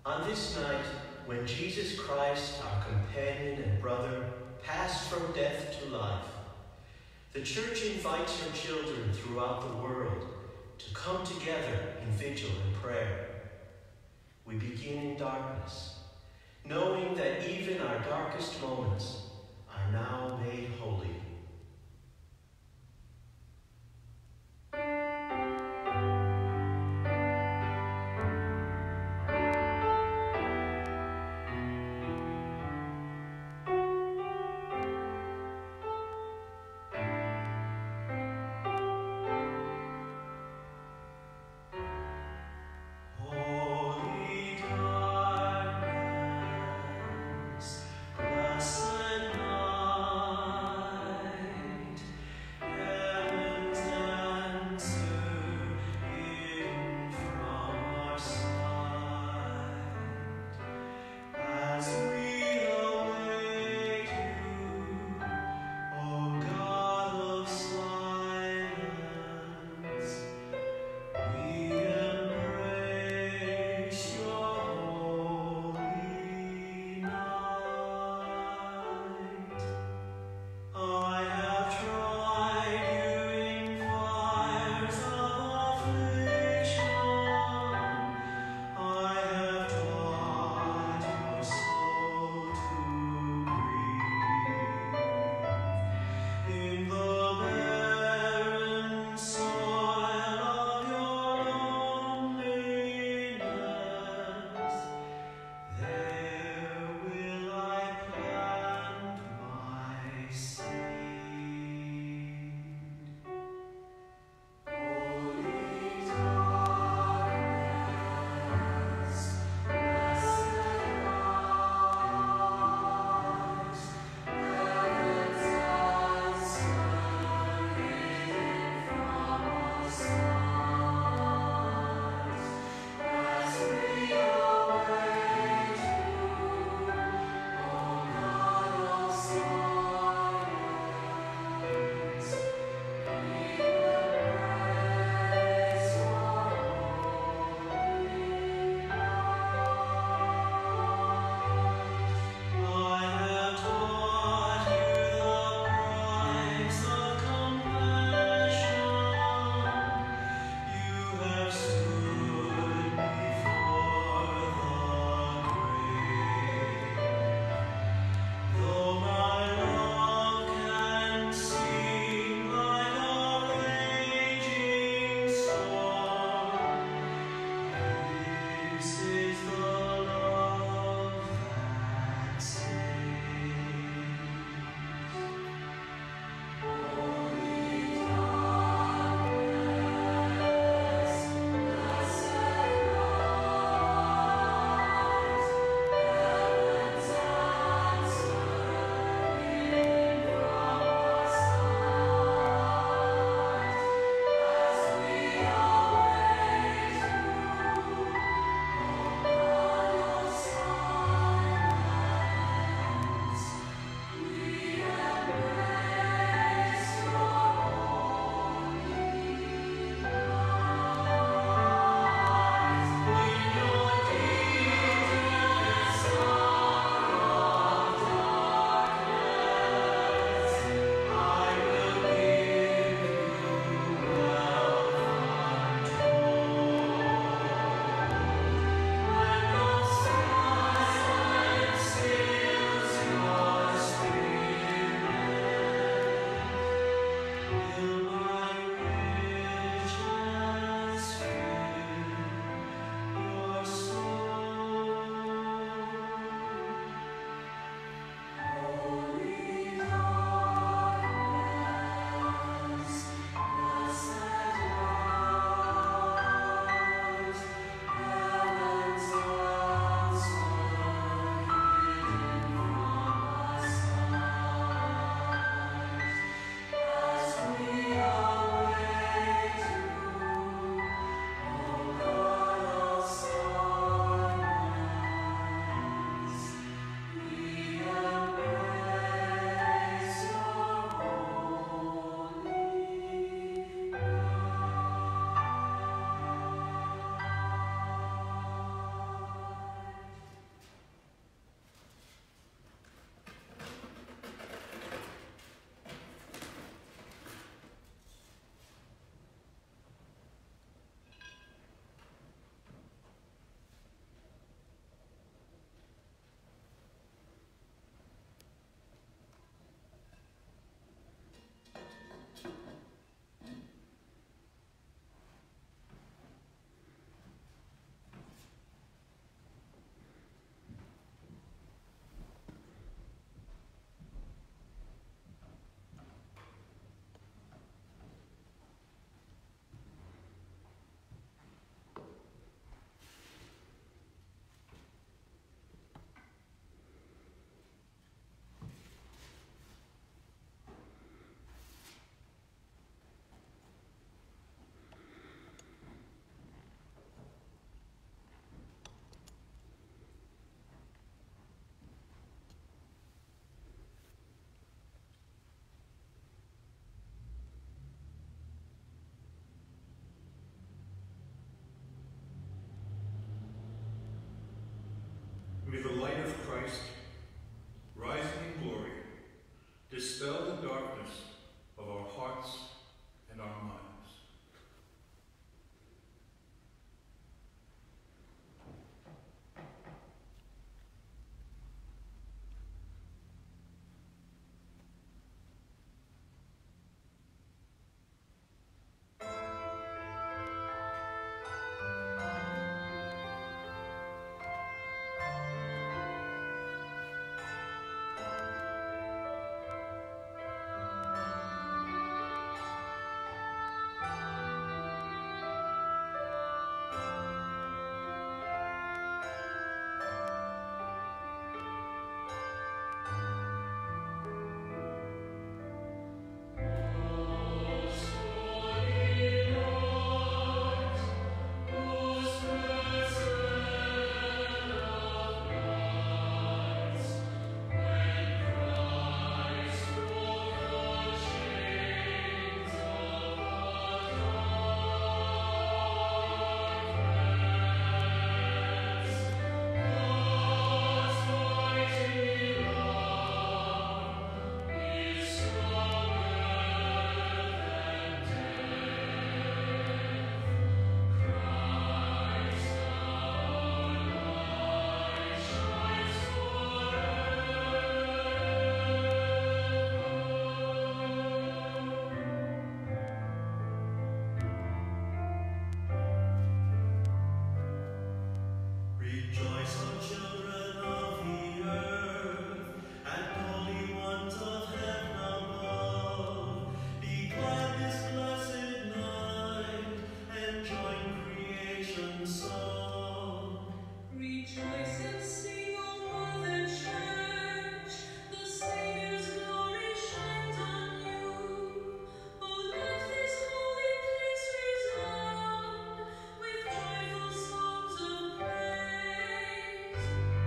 On this night, when Jesus Christ, our companion and brother, passed from death to life, the Church invites her children throughout the world to come together in vigil and prayer. We begin in darkness, knowing that even our darkest moments are now made holy. Christ, rising in glory, dispel the darkness of our hearts and our minds. Praise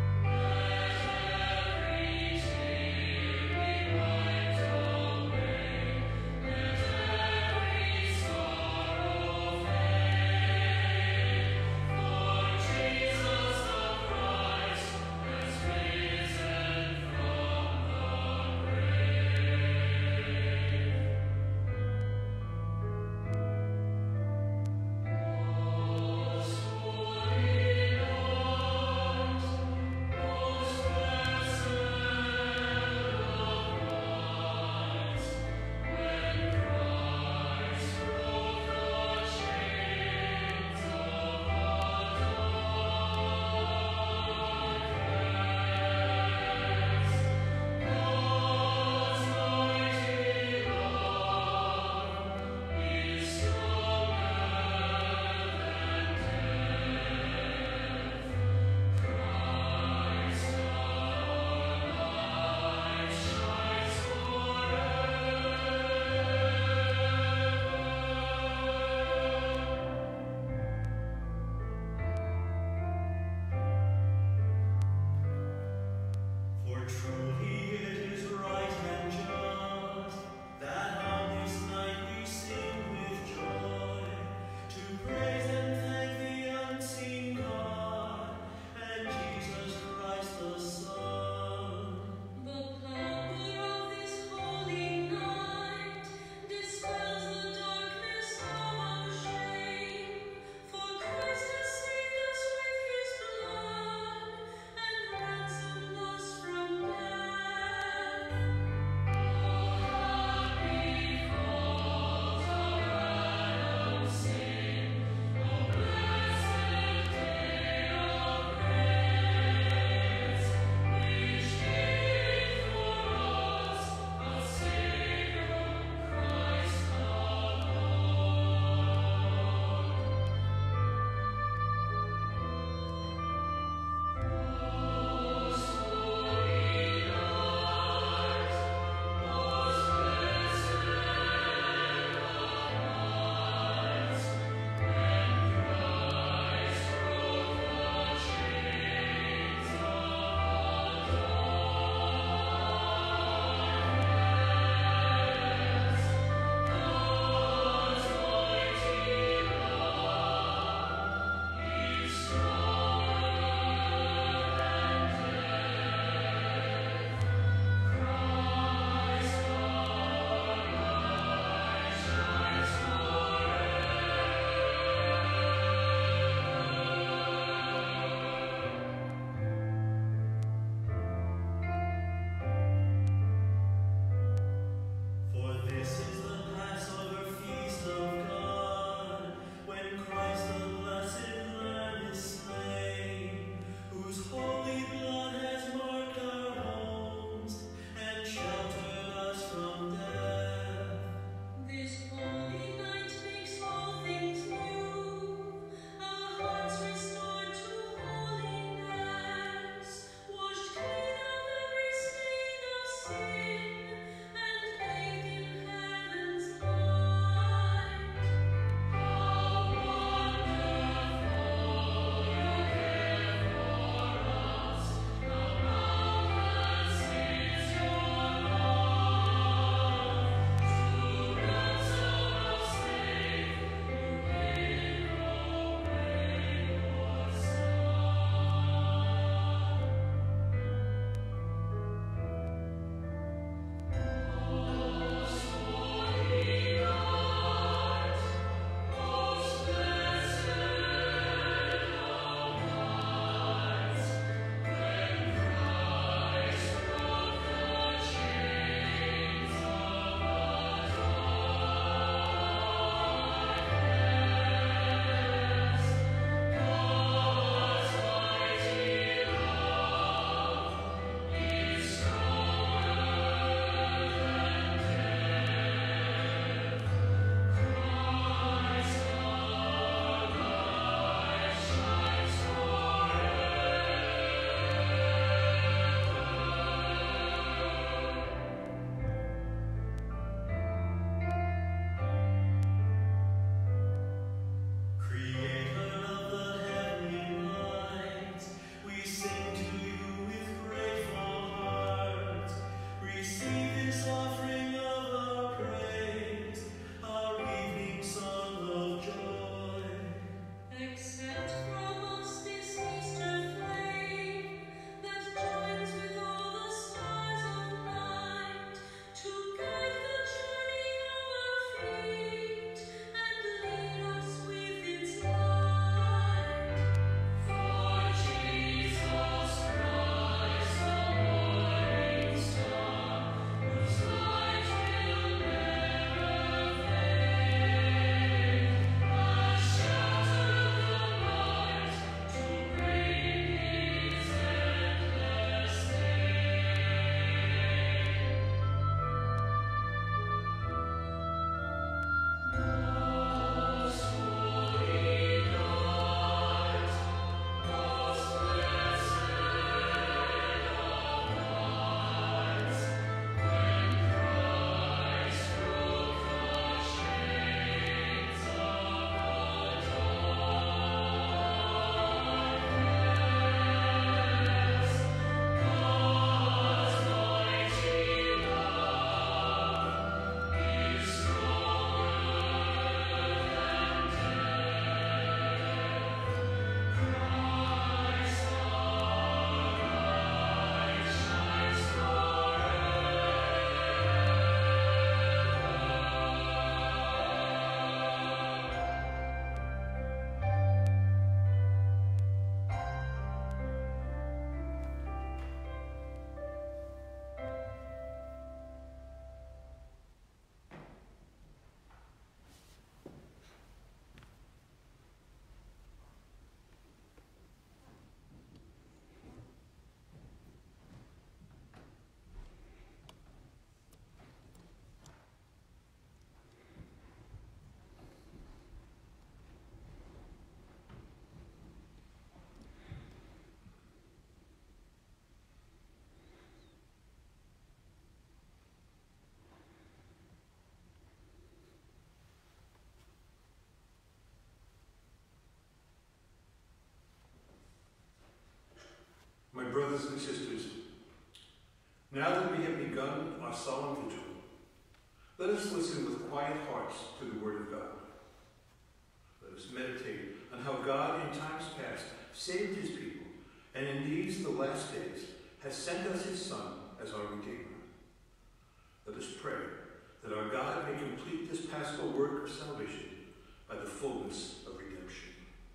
brothers and sisters, now that we have begun our solemn vigil, let us listen with quiet hearts to the Word of God. Let us meditate on how God in times past saved his people, and in these, the last days, has sent us his Son as our Redeemer. Let us pray that our God may complete this paschal work of salvation by the fullness of redemption.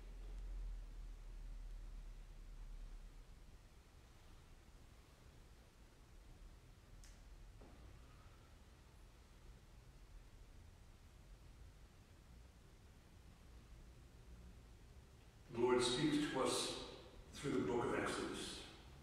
The Lord speaks to us through the book of Exodus.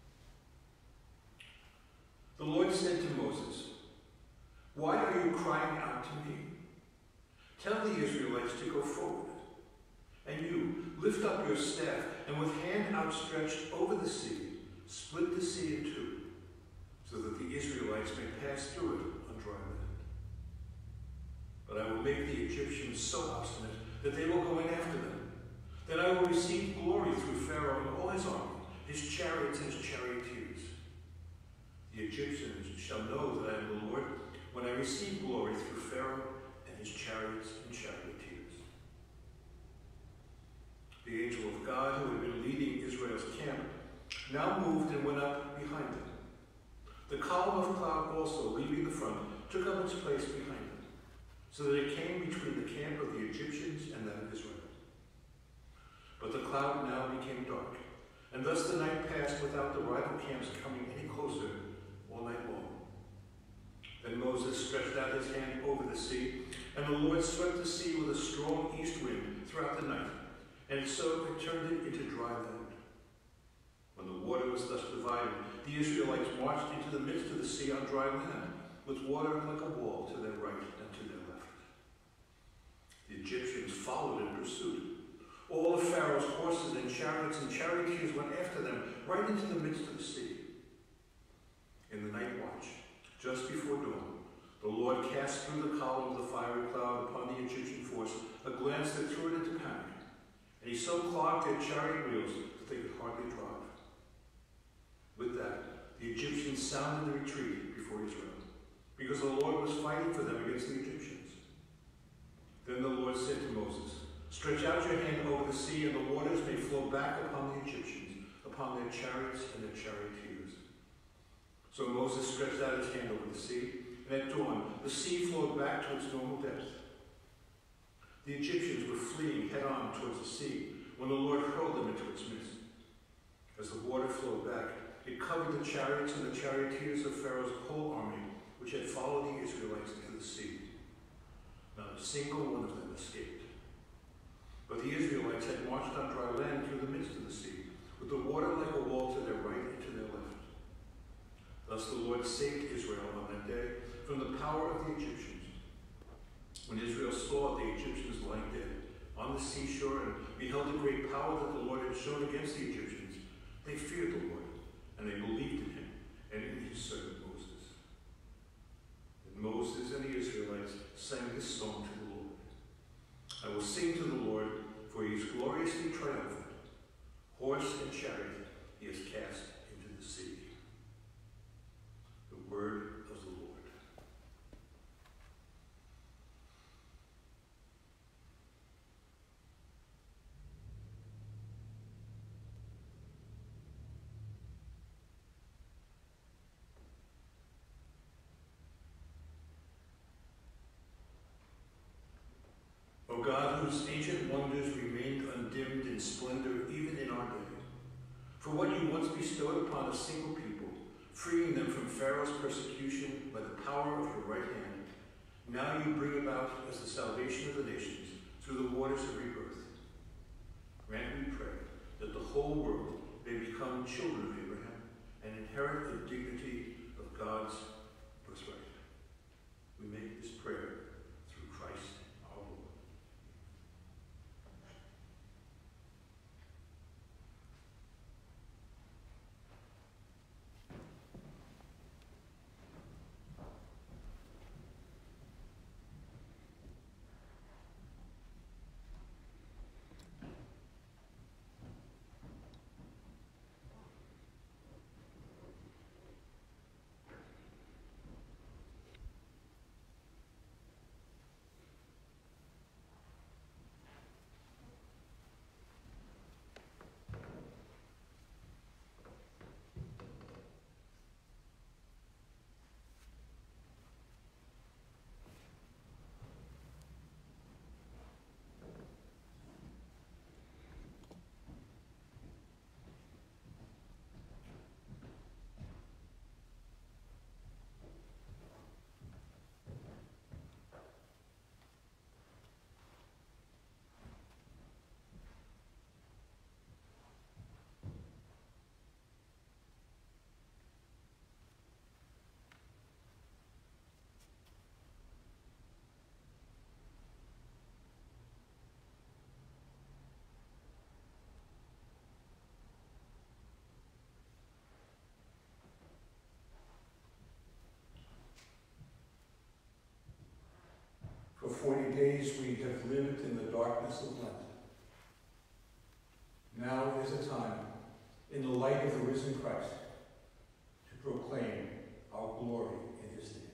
The Lord said to Moses, "Why are you crying out to me? Tell the Israelites to go forward. And you, lift up your staff, and with hand outstretched over the sea, split the sea in two, so that the Israelites may pass through it on dry land. But I will make the Egyptians so obstinate that they will go in after them. Then I will receive glory through Pharaoh and all his army, his chariots and his charioteers. The Egyptians shall know that I am the Lord when I receive glory through Pharaoh and his chariots and charioteers." The angel of God, who had been leading Israel's camp, now moved and went up behind them. The column of cloud also, leaving the front, took up its place behind them, so that it came between the camp of the Egyptians and that of Israel. But the cloud now became dark, and thus the night passed without the rival camps coming any closer all night long. Then Moses stretched out his hand over the sea, and the Lord swept the sea with a strong east wind throughout the night, and so it turned it into dry land. When the water was thus divided, the Israelites marched into the midst of the sea on dry land, with water like a wall to their right and to their left. The Egyptians followed in pursuit. All of Pharaoh's horses and charioteers went after them right into the midst of the sea. In the night watch, just before dawn, the Lord cast through the column of the fiery cloud upon the Egyptian force a glance that threw it into panic, and he so clogged their chariot wheels that they could hardly drive. With that, the Egyptians sounded the retreat before Israel, because the Lord was fighting for them against the Egyptians. Then the Lord said to Moses, "Stretch out your hand over the sea, and the waters may flow back upon the Egyptians, upon their chariots and their charioteers." So Moses stretched out his hand over the sea, and at dawn the sea flowed back to its normal depth. The Egyptians were fleeing head-on towards the sea when the Lord hurled them into its midst. As the water flowed back, it covered the chariots and the charioteers of Pharaoh's whole army, which had followed the Israelites into the sea. Not a single one of them escaped. But the Israelites had marched on dry land through the midst of the sea, with the water like a wall to their right and to their left. Thus the Lord saved Israel on that day from the power of the Egyptians. When Israel saw the Egyptians lying dead on the seashore and beheld the great power that the Lord had shown against the Egyptians, they feared the Lord, and they believed in him and in his servant Moses. And Moses and the Israelites sang this song to the Lord. "I will sing to the Lord, for he is gloriously triumphant. Horse and chariot he has cast into the sea." The word of the Lord. O God, whose ancient wonders remained undimmed in splendor even in our day, for what you once bestowed upon a single people, freeing them from Pharaoh's persecution by the power of your right hand, now you bring about as the salvation of the nations through the waters of rebirth. Grant, we pray, that the whole world may become children of Abraham and inherit the dignity of God's birthright. We make this prayer through Christ our Lord. 40 days we have lived in the darkness of Lent. Now is a time, in the light of the risen Christ, to proclaim our glory in his name.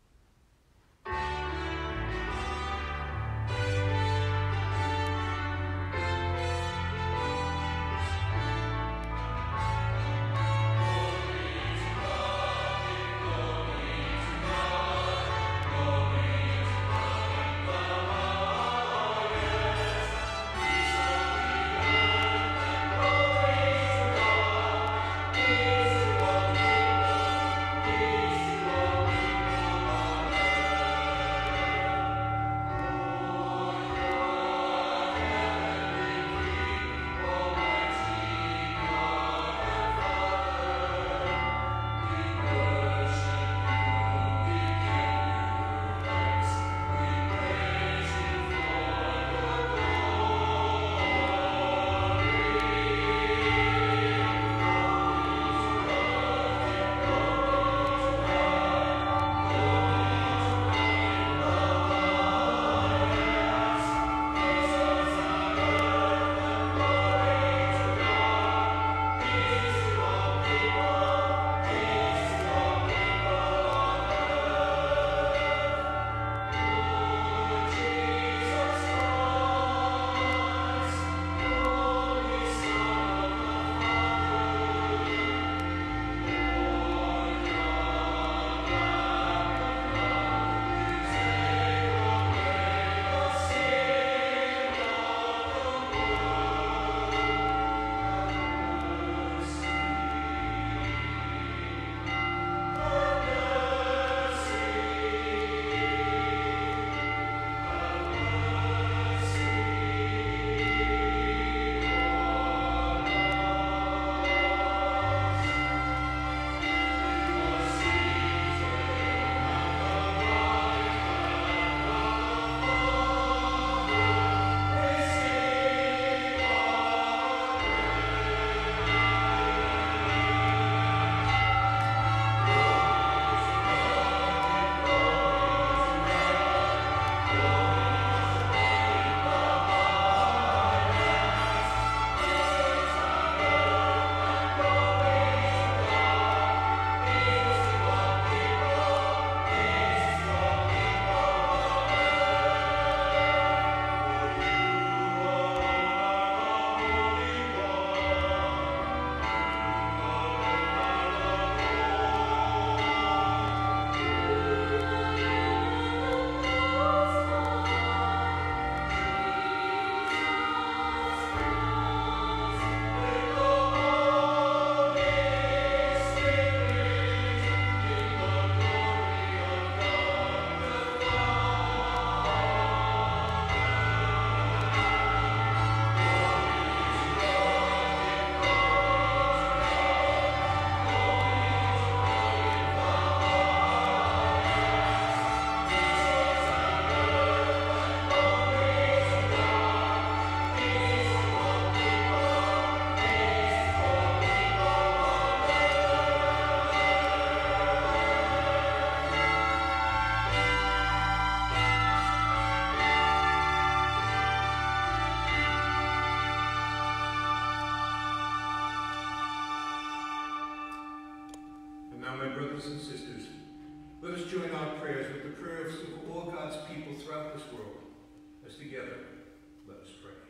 Brothers and sisters, let us join our prayers with the prayers of all God's people throughout this world, as together let us pray.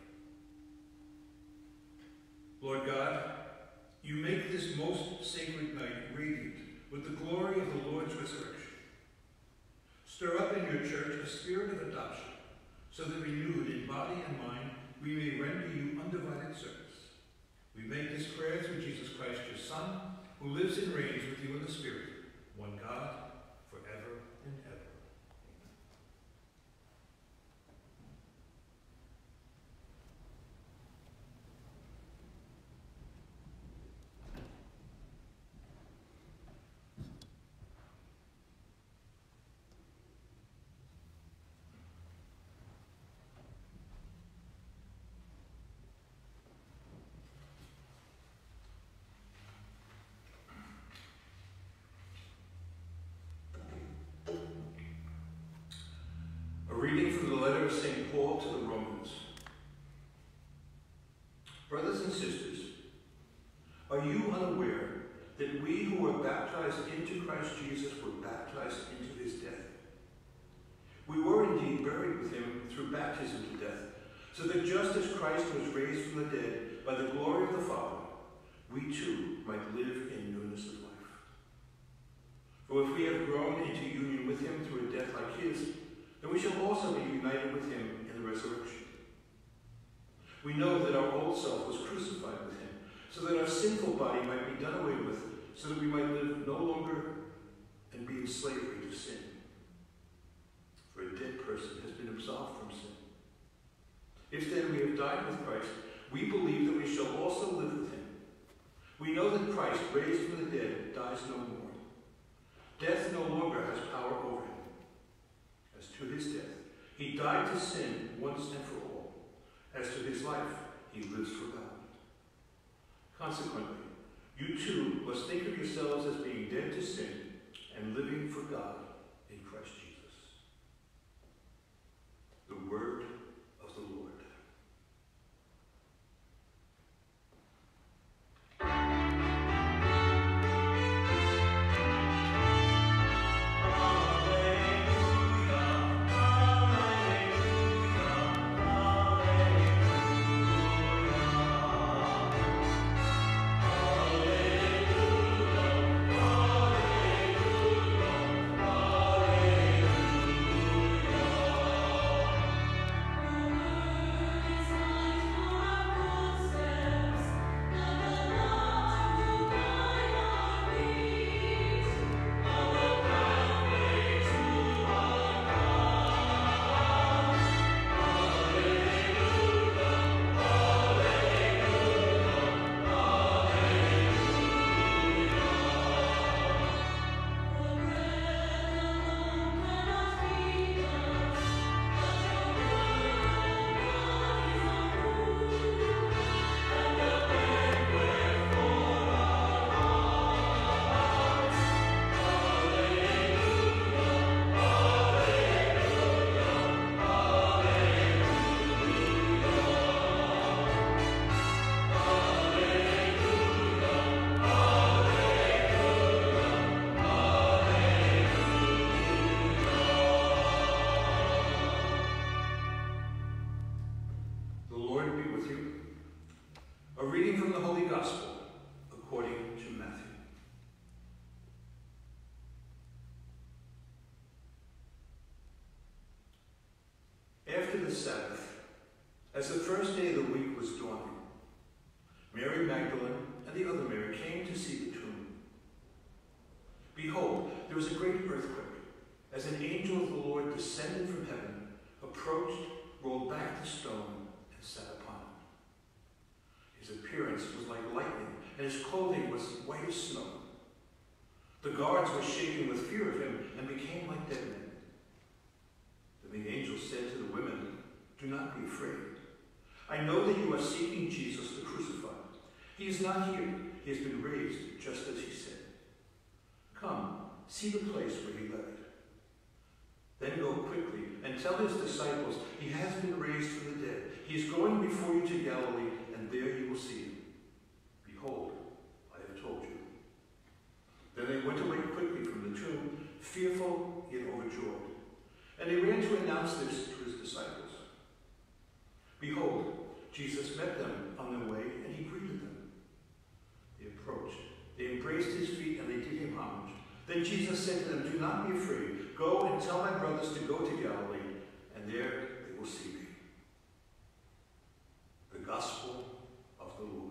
Lord God, you make this most sacred night radiant with the glory of the Lord's resurrection. Stir up in your church a spirit of adoption, so that renewed in body and mind, we may render you undivided service. We make this prayer through Jesus Christ, your Son, who lives and reigns with you in the Spirit, one God, forever and ever. St. Paul to the Romans. Brothers and sisters, are you unaware that we who were baptized into Christ Jesus were baptized into his death? We were indeed buried with him through baptism to death, so that just as Christ was raised from the dead by the glory of the Father, we too might live in newness of life. For if we have grown into union with him through a death like his, then we shall also be united with him in the resurrection. We know that our old self was crucified with him, so that our sinful body might be done away with, so that we might live no longer and be in slavery to sin. For a dead person has been absolved from sin. If then we have died with Christ, we believe that we shall also live with him. We know that Christ, raised from the dead, dies no more. Death no longer has power over him. As to his death, he died to sin once and for all. As to his life, he lives for God. Consequently, you too must think of yourselves as being dead to sin and living for God in Christ Jesus. The word of the Lord. Sabbath, as the first day of the week was dawning, Mary Magdalene and the other Mary came to see the tomb. Behold, there was a great earthquake, as an angel of the Lord descended from heaven, approached, rolled back the stone, and sat upon it. His appearance was like lightning, and his clothing was white as snow. The guards were shaken with fear of him and became like dead men. Then the angel said to the women, "Do not be afraid. I know that you are seeking Jesus the crucified. He is not here. He has been raised just as he said. Come, see the place where he lay. Then go quickly and tell his disciples he has been raised from the dead. He is going before you to Galilee, and there you will see him. Behold, I have told you." Then they went away quickly from the tomb, fearful yet overjoyed. And they ran to announce this to his disciples. Behold, Jesus met them on their way, and he greeted them. They approached, they embraced his feet, and they did him homage. Then Jesus said to them, "Do not be afraid. Go and tell my brothers to go to Galilee, and there they will see me." The Gospel of the Lord.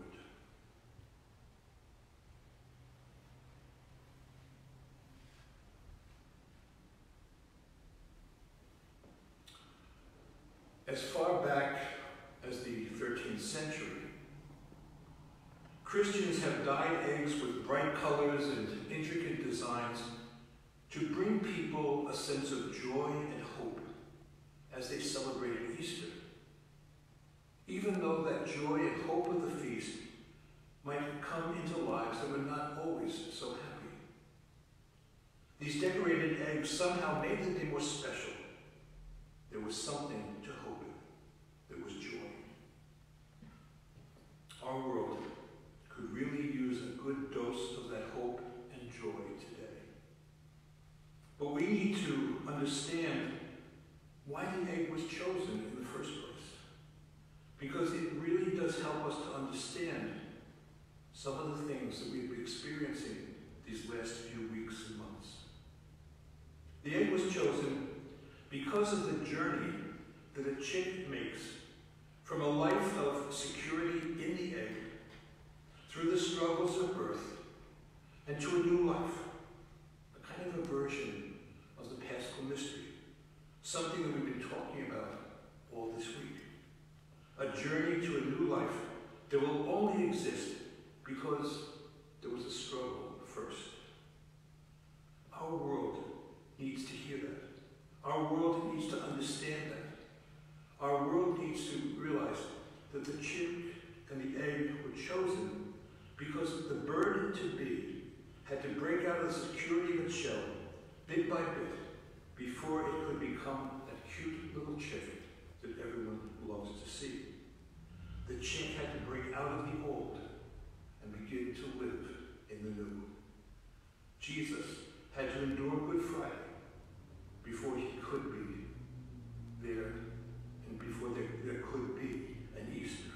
As far back as the 13th century, Christians have dyed eggs with bright colors and intricate designs to bring people a sense of joy and hope as they celebrated Easter, even though that joy and hope of the feast might come into lives that were not always so happy. These decorated eggs somehow made the day more special. There was something to hope in. understand why the egg was chosen in the first place. Because it really does help us to understand some of the things that we've been experiencing these last few weeks and months. The egg was chosen because of the journey that a chick makes from a life of security in the egg, through the struggles of birth, and to a new life, a kind of a version of the Paschal mystery, something that we've been talking about all this week. A journey to a new life that will only exist because there was a struggle first. Our world needs to hear that. Our world needs to understand that. Our world needs to realize that the chick and the egg were chosen because the bird to be had to break out of the security of its shell, bit by bit, before it could become that cute little chick that everyone loves to see. The chick had to break out of the old and begin to live in the new. Jesus had to endure Good Friday before he could be there and before there could be an Easter.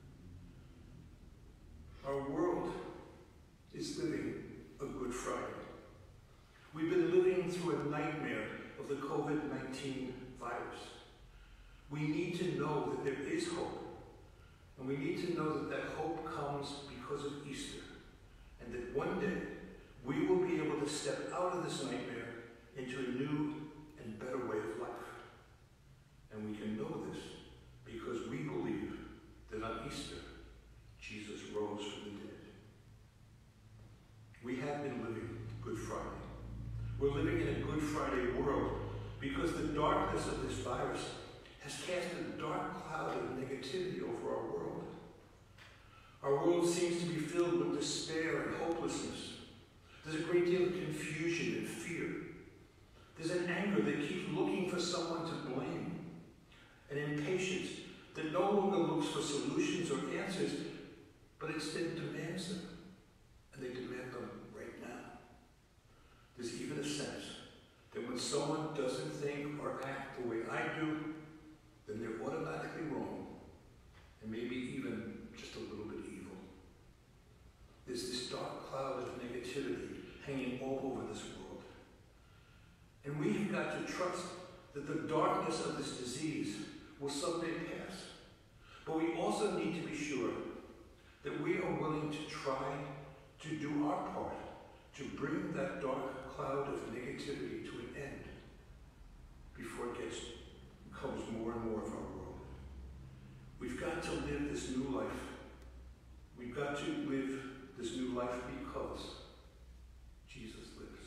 Our world is living a Good Friday. We've been living through a nightmare of the COVID-19 virus. We need to know that there is hope. And we need to know that that hope comes because of Easter. And that one day we will be able to step out of this nightmare into a new and better way of life. And we can know this because we believe that on Easter, Jesus rose from the dead. We have been living Good Friday. We're living in a Good Friday world because the darkness of this virus has cast a dark cloud of negativity over our world. Our world seems to be filled with despair and hopelessness. There's a great deal of confusion and fear. There's an anger that keeps looking for someone to blame, an impatience that no longer looks for solutions or answers, but instead demands them, and they demand them right now. There's even a sense that when someone doesn't think or act the way I do, then they're automatically wrong, and maybe even just a little bit evil. There's this dark cloud of negativity hanging all over this world. And we've got to trust that the darkness of this disease will someday pass. But we also need to be sure that we are willing to try to do our part to bring that dark cloud of negativity to an end before it becomes more and more of our world. We've got to live this new life. We've got to live this new life because Jesus lives.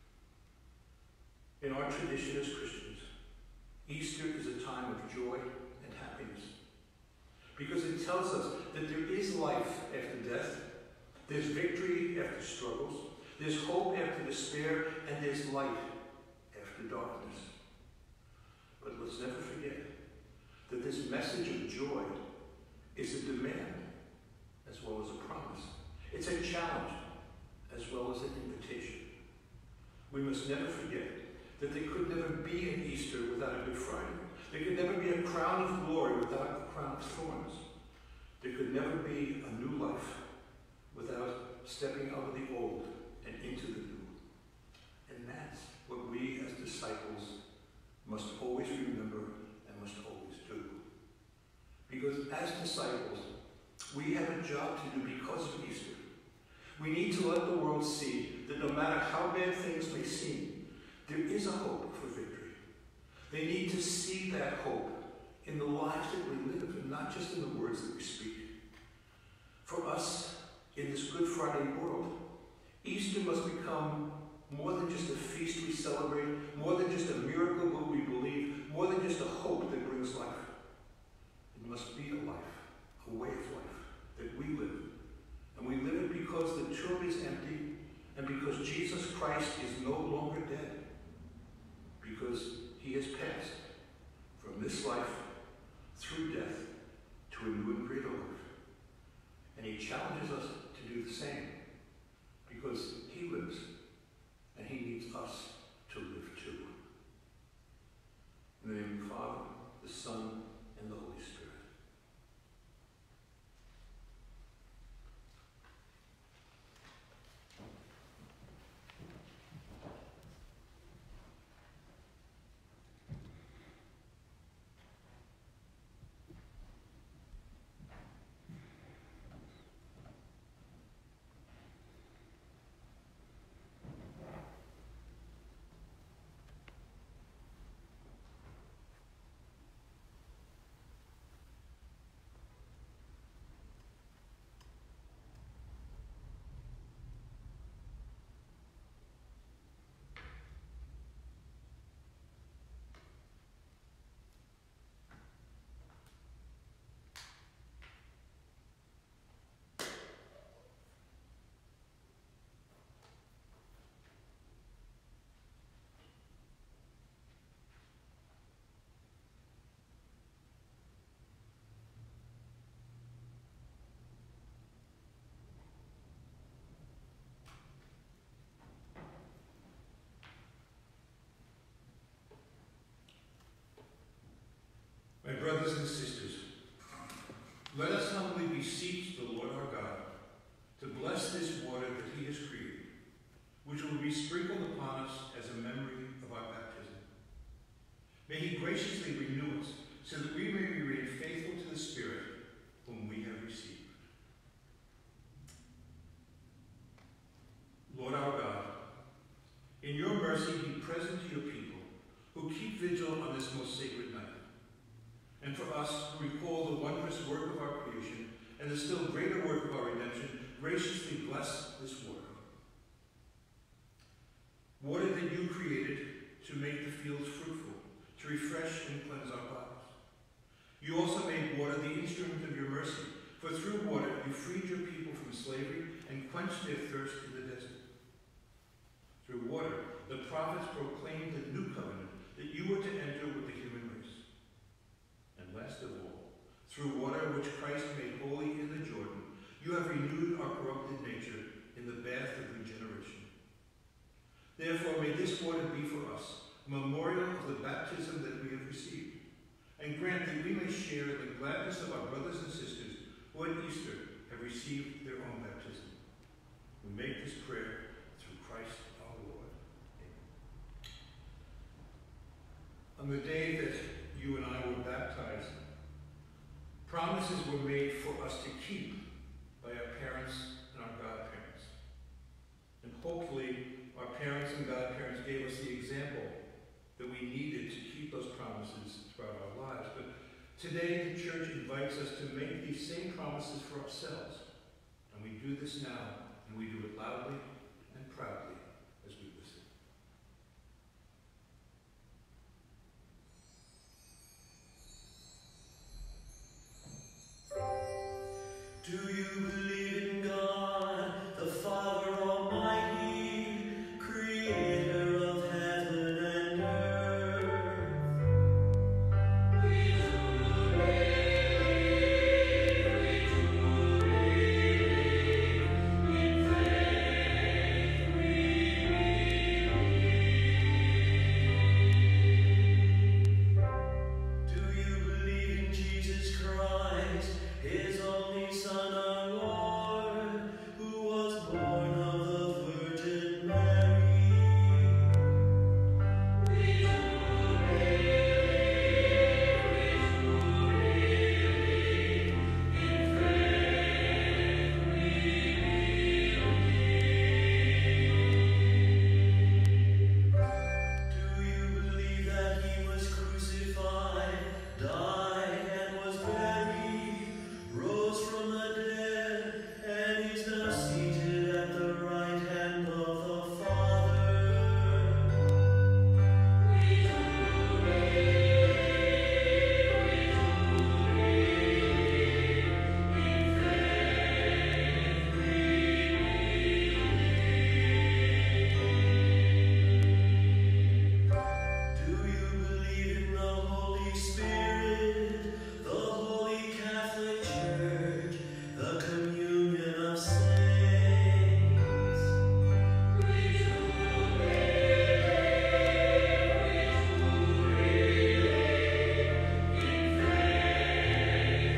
In our tradition as Christians, Easter is a time of joy and happiness because it tells us that there is life after death, there's victory after struggles, there's hope after despair, and there's light after darkness. But let's never forget that this message of joy is a demand as well as a promise. It's a challenge as well as an invitation. We must never forget that there could never be an Easter without a Good Friday. There could never be a crown of glory without a crown of thorns. There could never be a new life without stepping out of the old and into the new. And that's what we as disciples must always remember and must always do. Because as disciples, we have a job to do because of Easter. We need to let the world see that no matter how bad things may seem, there is a hope for victory. They need to see that hope in the lives that we live, and not just in the words that we speak. For us, in this Good Friday world, Easter must become more than just a feast we celebrate, more than just a miracle that we believe, more than just a hope that brings life. It must be a life, a way of life that we live. And we live it because the tomb is empty and because Jesus Christ is no longer dead. Because he has passed from this life through death to a new and greater life. And he challenges us to do the same because he lives and he needs us to live too. be sprinkled upon us as a memory of our baptism. May he graciously renew us so that we may remain faithful to the Spirit whom we have received. Lord our God, in your mercy be present to your people who keep vigil on this most sacred night. And for us who recall the wondrous work of our creation and the still greater work of our redemption, graciously bless this water. Water that you created to make the fields fruitful, to refresh and cleanse our bodies. You also made water the instrument of your mercy, for through water you freed your people from slavery and quenched their thirst in the desert. Through water, the prophets proclaimed the new covenant that you were to enter with the human race. And last of all, through water which Christ made holy in the Jordan, you have renewed our corrupted nature in the bath of regeneration. Therefore, may this water be for us a memorial of the baptism that we have received, and grant that we may share the gladness of our brothers and sisters who at Easter have received their own baptism. We make this prayer through Christ our Lord. Amen. On the day that you and I were baptized, promises were made for us to keep by our parents and our godparents. And hopefully, our parents and godparents gave us the example that we needed to keep those promises throughout our lives. But today, the church invites us to make these same promises for ourselves. And we do this now, and we do it loudly and proudly as we listen. Do you believe in God, the Father Almighty, creator of heaven and earth? We do believe in faith we believe. Do you believe in Jesus Christ, his only Son, our Lord, who was born of the Virgin Mary? We do believe in faith we believe. Do you believe that he was crucified, died, and was buried, rose from the dead, and is now seated at the right hand of the Father? We do believe in faith we believe. Do you believe in the Holy Spirit, the Holy Catholic Church, the communion of saints? We do believe in faith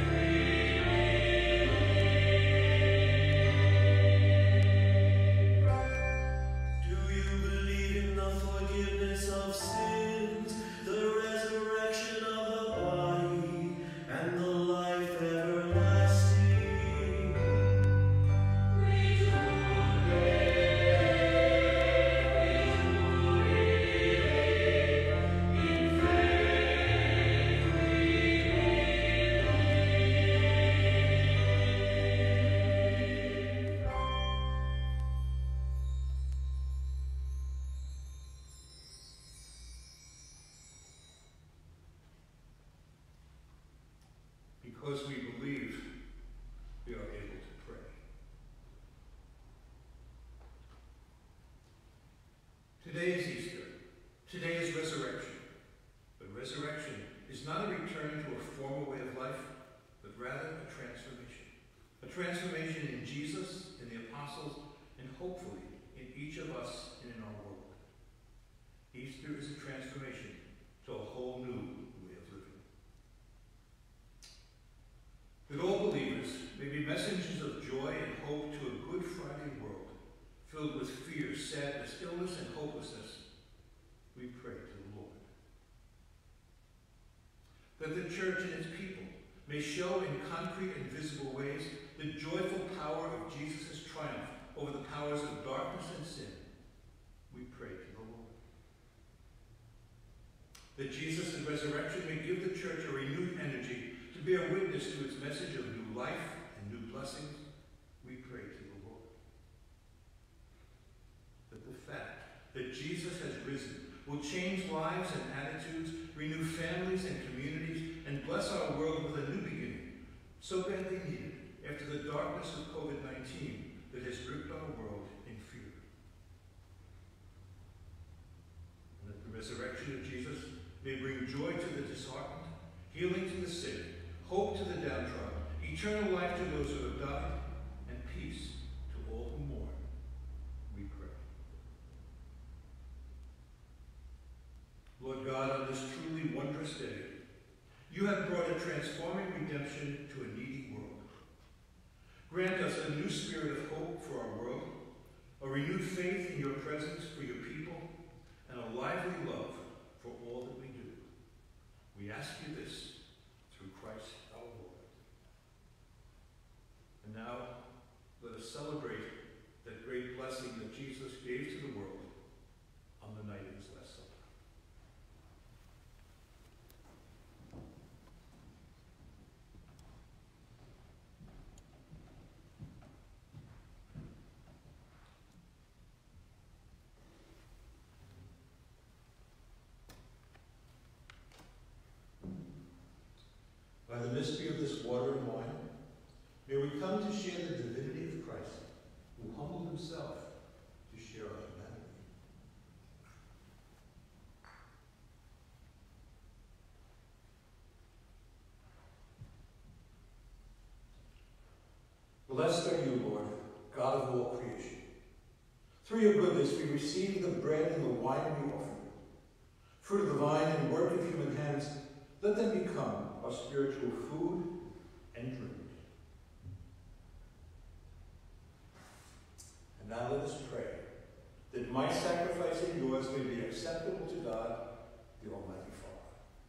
we believe. Do you believe in the forgiveness of sins, the resurrection of the body, and the life everlasting? We do believe in faith we believe. Because we believe, we are able to pray. Today is Easter. Today is resurrection. But resurrection is not a return to a former way of life, but rather a transformation. A transformation in Jesus, in the apostles, and hopefully in each of us and in our world. Easter is a transformation to a whole new way of living. That all believers may be messengers of joy and hope to a Good Friday world, filled filled with fear, sadness, illness, and hopelessness, we pray to the Lord. That the church and its people may show in concrete and visible ways the joyful power of Jesus' triumph over the powers of darkness and sin, we pray to the Lord. That Jesus' resurrection may give the church a renewed energy to bear witness to its message of new life and new blessings, we pray to the Lord. That the fact that Jesus has risen will change lives and attitudes, renew families and communities, and bless our world with a new beginning, so badly needed after the darkness of COVID-19 that has gripped our world in fear. And that the resurrection of Jesus may bring joy to the disheartened, healing to the sick, hope to the downtrodden, eternal life to those who have died, and peace to all who mourn, we pray. Lord God, on this truly wondrous day, you have brought a transforming redemption to a needy world. Grant us a new spirit of hope for our world, a renewed faith in your presence for your people, and a lively love for all that we do. We ask you this through Christ our Lord. And now, let us celebrate that great blessing that Jesus gave to the world on the night of his last supper. By the mystery of this water and wine, may we come to share the divinity of Christ, who humbled himself to share our humanity. Blessed are you, Lord, God of all creation. Through your goodness we receive the bread and the wine we offer you. Fruit of the vine and work of human hands, let them become our spiritual food and drink. And now let us pray that my sacrifice and yours may be acceptable to God, the Almighty Father.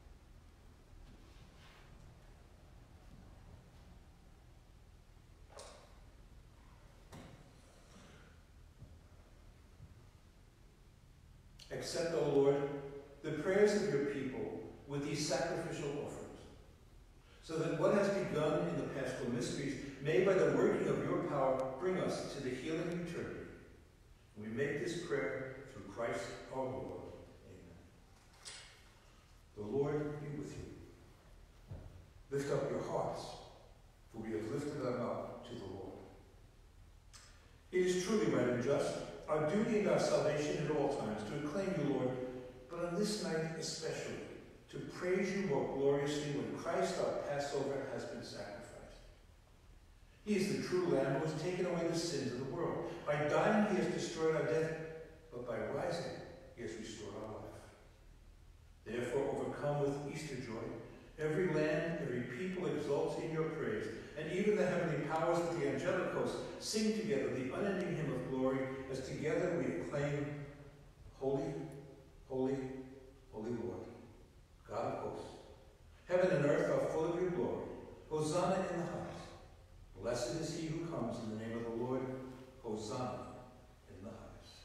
Accept, O Lord, the prayers of your people with these sacrificial offerings, so that what has begun in the paschal mysteries may, by the working of your power, bring us to the healing of eternity. We make this prayer through Christ our Lord. Amen. The Lord be with you. Lift up your hearts, for we have lifted them up to the Lord. It is truly right and just, our duty and our salvation at all times, to acclaim you, Lord, but on this night especially, to praise you more gloriously when Christ our Passover has been sacrificed. He is the true Lamb who has taken away the sins of the world. By dying he has destroyed our death, but by rising he has restored our life. Therefore, overcome with Easter joy, every land, every people exalts in your praise, and even the heavenly powers with the angelic hosts sing together the unending hymn of glory, as together we acclaim, Holy, holy, holy Lord, God of hosts. Heaven and earth are full of your glory. Hosanna in the highest. Blessed is he who comes in the name of the Lord. Hosanna in the highest.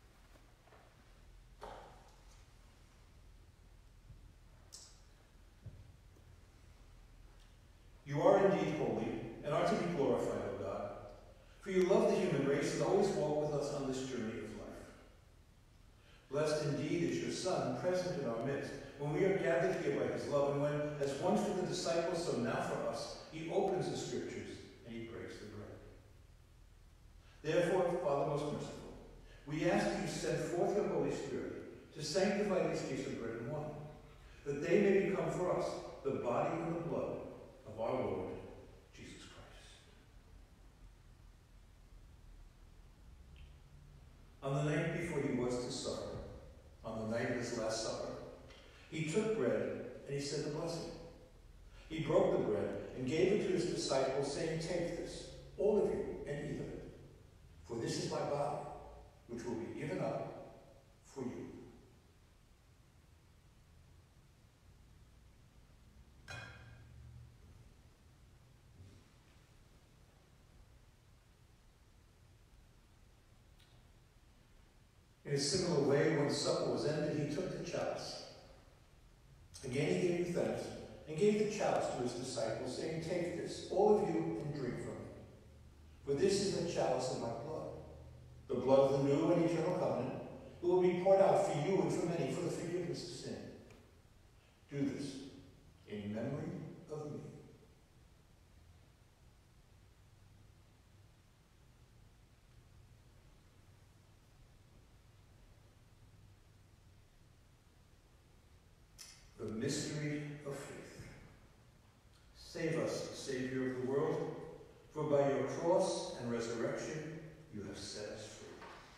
You are indeed holy, and are to be glorified, O God, for you love the human race and always walk with us on this journey of life. Blessed indeed is your Son, present in our midst, when we are gathered here by his love, and when, as once for the disciples, so now for us, he opens the scriptures and he breaks the bread. Therefore, Father most merciful, we ask you to send forth your Holy Spirit to sanctify these gifts of bread and wine, that they may become for us the body and the blood of our Lord Jesus Christ. On the night before he was to suffer, on the night of his last supper, he took bread and he said the blessing. He broke the bread and gave it to his disciples, saying, "Take this, all of you, and eat of it. For this is my body, In a similar way, when supper was ended, he took the chalice. Again he gave thanks, and gave the chalice to his disciples, saying, "Take this, all of you, and drink from it. For this is the chalice of my blood, the blood of the new and eternal covenant, that will be poured out for you and for many for the forgiveness of sin. Do this in memory of me." The mystery of faith. Save us, Savior of the world, for by your cross and resurrection you have set us free.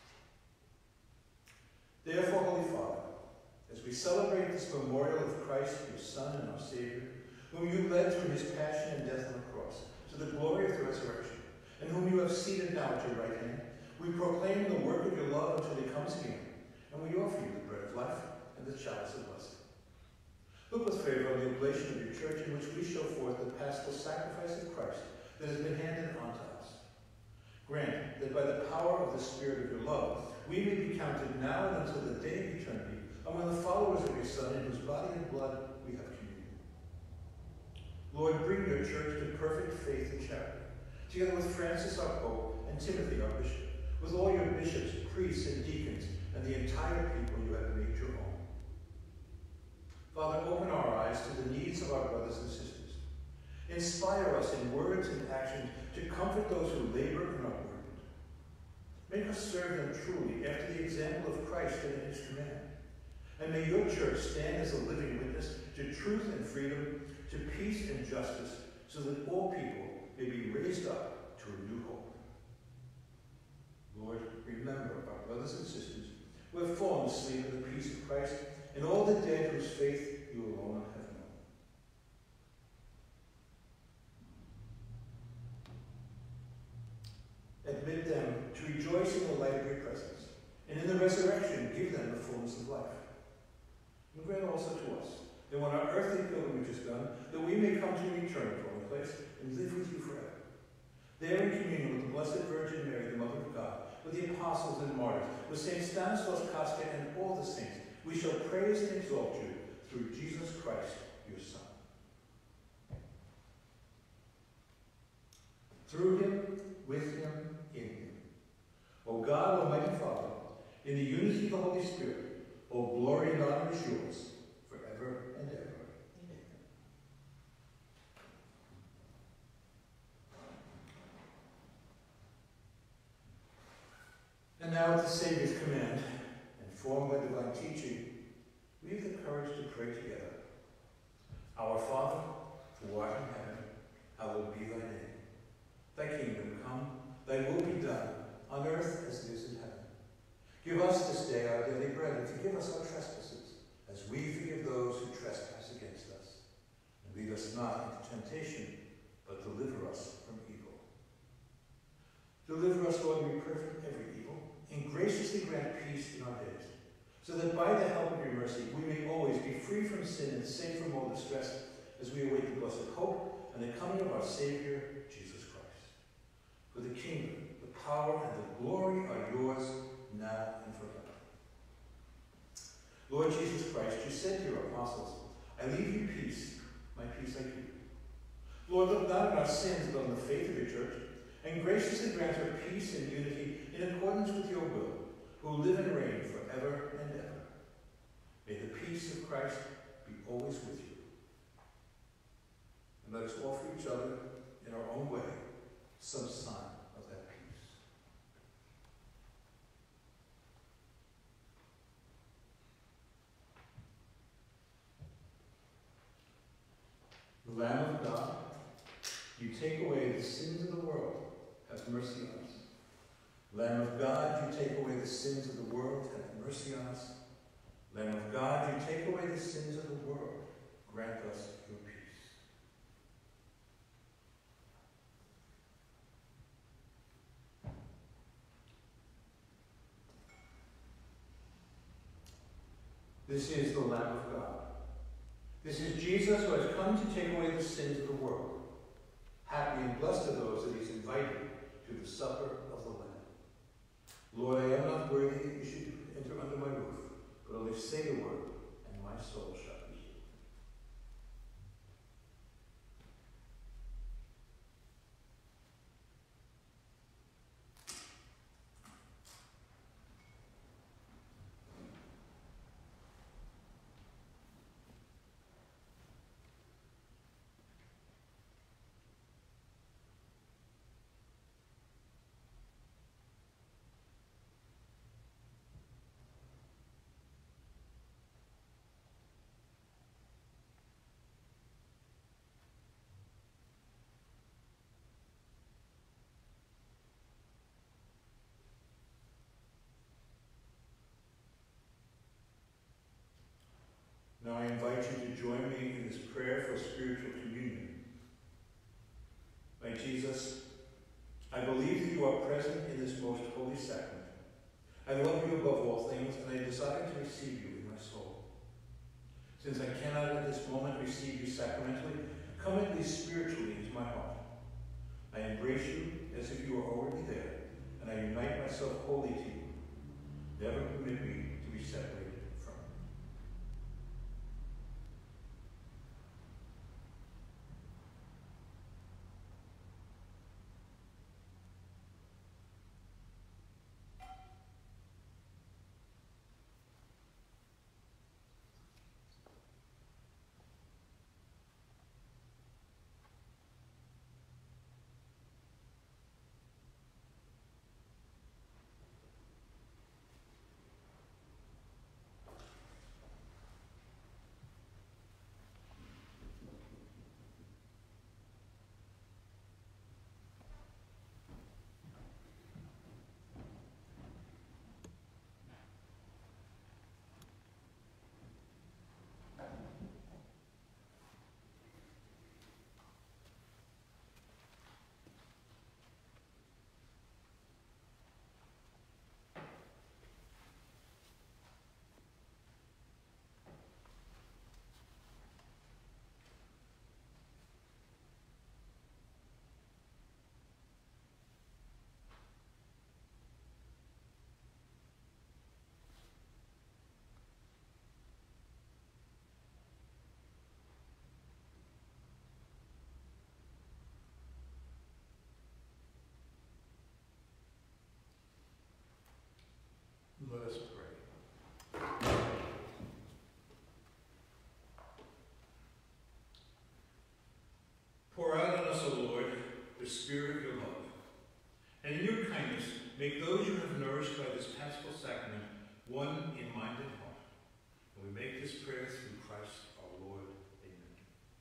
Therefore, Holy Father, as we celebrate this memorial of Christ, your Son and our Savior, whom you led through his passion and death on the cross, to the glory of the resurrection, and whom you have seated now at your right hand, we proclaim the work of your love until he comes again, and we offer you the bread of life and the chalice of blessing. Look with favor on the oblation of your church, in which we show forth the paschal sacrifice of Christ that has been handed on to us. Grant that by the power of the Spirit of your love, we may be counted now and until the day of eternity among the followers of your Son, in whose body and blood we have communion. Lord, bring your church to perfect faith and charity, together with Francis our Pope and Timothy our Bishop, with all your bishops, priests, and deacons, and the entire people you have made your own. Father, open our eyes to the needs of our brothers and sisters. Inspire us in words and action to comfort those who labor and are burdened. Make us serve them truly after the example of Christ and in his command. And may your church stand as a living witness to truth and freedom, to peace and justice, so that all people may be raised up to a new hope. Lord, remember our brothers and sisters who have fallen asleep in the peace of Christ, and all the dead whose faith you alone have known. Admit them to rejoice in the light of your presence, and in the resurrection give them the fullness of life. And grant also to us that when our earthly pilgrimage is done, that we may come to an eternal dwelling place and live with you forever. There in communion with the Blessed Virgin Mary, the Mother of God, with the apostles and martyrs, with St. Stanislaus Kostka and all the saints, we shall praise and exalt you through Jesus Christ, your Son. Through him, with him, in him. O God, Almighty Father, in the unity of the Holy Spirit, all glory and honor is yours, forever and ever. Amen. And now at the Savior's command, informed by divine teaching, we have the courage to pray together. Our Father, who art in heaven, hallowed be thy name. Thy kingdom come, thy will be done, on earth as it is in heaven. Give us this day our daily bread, and forgive us our trespasses, as we forgive those who trespass against us. And lead us not into temptation, but deliver us from evil. Deliver us, Lord, we pray, from every evil, and graciously grant peace in our days, so that by the help of your mercy we may always be free from sin and safe from all distress, as we await the blessed hope and the coming of our Savior, Jesus Christ. For the kingdom, the power, and the glory are yours, now and forever. Lord Jesus Christ, you said to your apostles, I leave you peace, my peace I give you. Lord, look not on our sins, but on the faith of your church, and graciously grant her peace and unity in accordance with your will, who live and reign forever and ever. May the peace of Christ be always with you. And let us offer each other, in our own way, some sign of that peace. The Lamb of God, you take away the sins of the world, have mercy on us. Lamb of God, you take away the sins of the world, have mercy on us. Lamb of God, you take away the sins of the world, grant us your peace. This is the Lamb of God. This is Jesus who has come to take away the sins of the world. Happy and blessed are those that he's invited to the supper of the Lamb. Lord, I am not worthy that you should enter under my roof, but only say the word, and my soul shall be healed. Now I invite you to join me in this prayer for spiritual communion. My Jesus, I believe that you are present in this most holy sacrament. I love you above all things, and I desire to receive you in my soul. Since I cannot at this moment receive you sacramentally, come at least spiritually into my heart. I embrace you as if you were already there, and I unite myself wholly to you. Never permit me to be separated from you. Let us pray. Pour out on us, O Lord, the spirit of your love, and in your kindness make those you have nourished by this paschal sacrament one in mind and heart. And we make this prayer through Christ our Lord. Amen.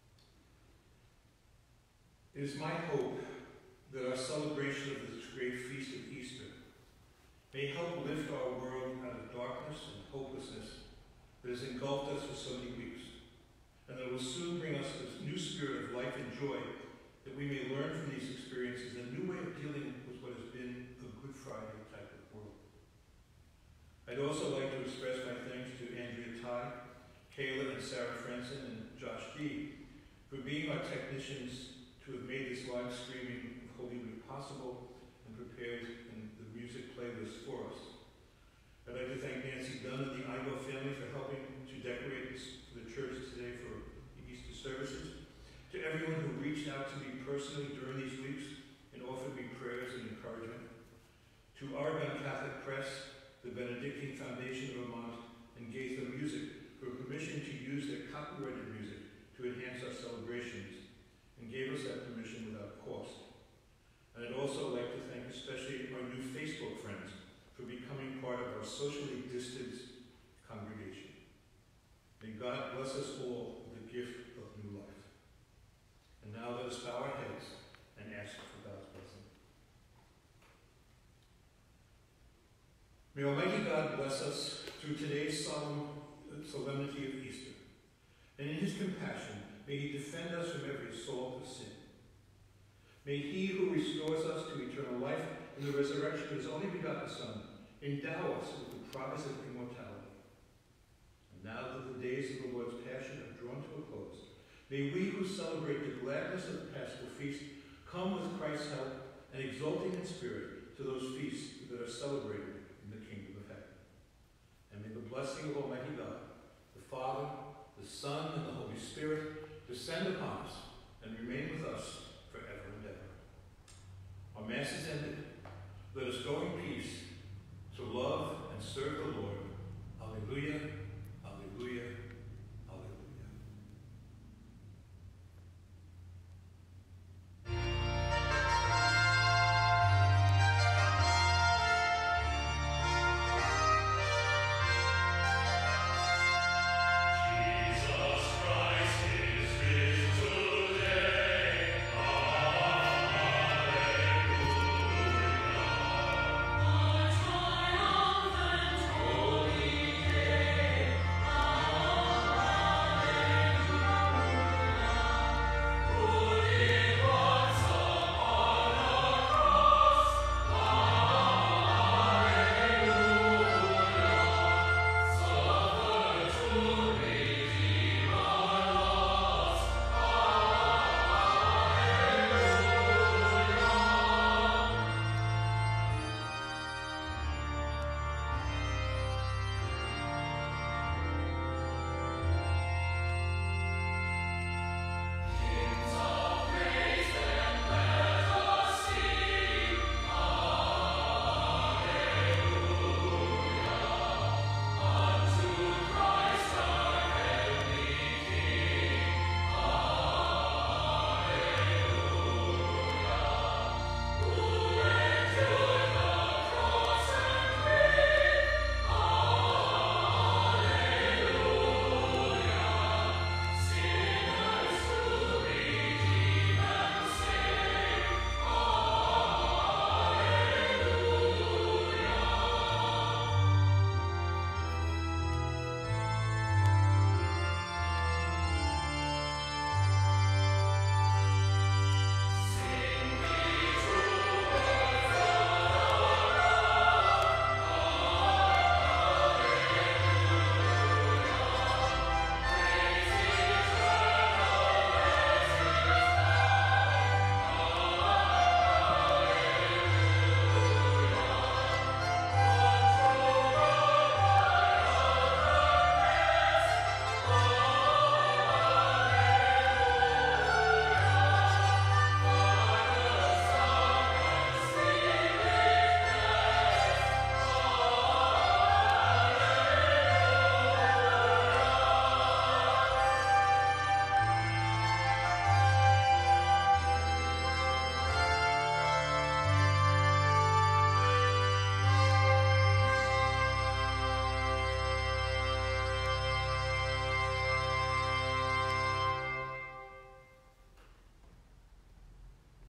It is my hope that our celebration of this great feast of Easter may help lift our world out of darkness and hopelessness that has engulfed us for so many weeks, and that will soon bring us this new spirit of life and joy, that we may learn from these experiences a new way of dealing with what has been a Good Friday type of world. I'd also like to express my thanks to Andrea Ty, Kayla and Sarah Franson, and Josh D. for being our technicians to have made this live streaming of Holy Week possible and prepared the music playlist for us. I'd like to thank Nancy Dunn and the Igo family for helping to decorate for the church today for the Easter services. To everyone who reached out to me personally during these weeks and offered me prayers and encouragement. To Oregon Catholic Press, the Benedictine Foundation of Vermont, and Gaither Music for permission to use their copyrighted music to enhance our celebrations, and gave us that permission without cost. And I'd also like to thank especially our new Facebook friends for becoming part of our socially distanced congregation. May God bless us all with the gift of new life. And now let us bow our heads and ask for God's blessing. May Almighty God bless us through today's solemn solemnity of Easter. And in his compassion, may he defend us from every assault of sin. May he who restores us to eternal life in the resurrection of his only begotten Son endow us with the promise of immortality. And now that the days of the Lord's Passion have drawn to a close, may we who celebrate the gladness of the Paschal Feast come with Christ's help and exulting in spirit to those feasts that are celebrated in the kingdom of heaven. And may blessing of Almighty God, the Father, the Son, and the Holy Spirit, descend upon us and remain with us forever and ever. Our Mass is ended. Let us go in peace to love and serve the Lord. Alleluia, alleluia,